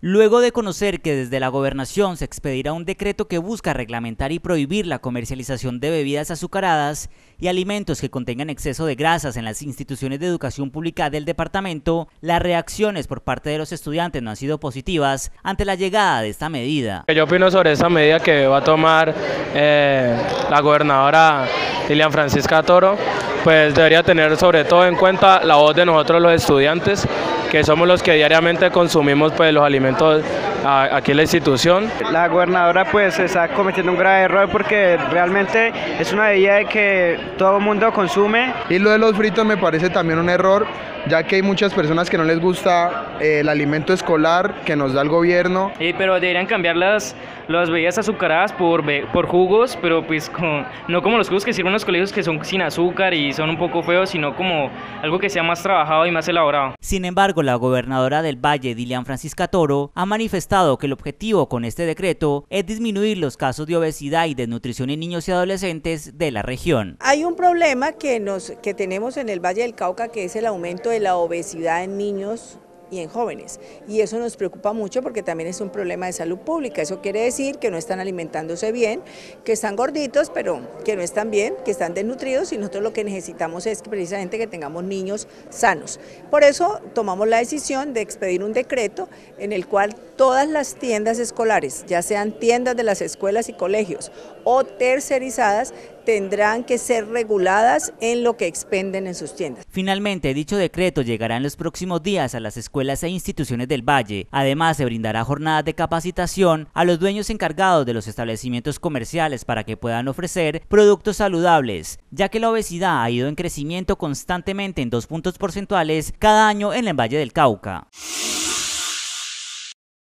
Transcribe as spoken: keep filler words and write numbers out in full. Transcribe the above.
Luego de conocer que desde la gobernación se expedirá un decreto que busca reglamentar y prohibir la comercialización de bebidas azucaradas y alimentos que contengan exceso de grasas en las instituciones de educación pública del departamento, las reacciones por parte de los estudiantes no han sido positivas ante la llegada de esta medida. Yo opino sobre esta medida que va a tomar eh, la gobernadora Dilian Francisca Toro, pues debería tener sobre todo en cuenta la voz de nosotros los estudiantes, que somos los que diariamente consumimos pues los alimentos a, aquí en la institución. La gobernadora pues está cometiendo un grave error porque realmente es una bebida que todo el mundo consume. Y lo de los fritos me parece también un error, ya que hay muchas personas que no les gusta eh, el alimento escolar que nos da el gobierno. Eh, pero deberían cambiar las, las bebidas azucaradas por, por jugos, pero pues con, no como los jugos que sirven en los colegios que son sin azúcar y son un poco feos, sino como algo que sea más trabajado y más elaborado. Sin embargo, la gobernadora del Valle, Dilian Francisca Toro, ha manifestado que el objetivo con este decreto es disminuir los casos de obesidad y desnutrición en niños y adolescentes de la región. Hay un problema que, nos, que tenemos en el Valle del Cauca, que es el aumento de la obesidad en niños y en jóvenes, y eso nos preocupa mucho porque también es un problema de salud pública. Eso quiere decir que no están alimentándose bien, que están gorditos, pero que no están bien, que están desnutridos, y nosotros lo que necesitamos es que precisamente que tengamos niños sanos. Por eso tomamos la decisión de expedir un decreto en el cual todas las tiendas escolares, ya sean tiendas de las escuelas y colegios o tercerizadas, tendrán que ser reguladas en lo que expenden en sus tiendas. Finalmente, dicho decreto llegará en los próximos días a las escuelas e instituciones del Valle. Además, se brindará jornadas de capacitación a los dueños encargados de los establecimientos comerciales para que puedan ofrecer productos saludables, ya que la obesidad ha ido en crecimiento constantemente en dos puntos porcentuales cada año en el Valle del Cauca.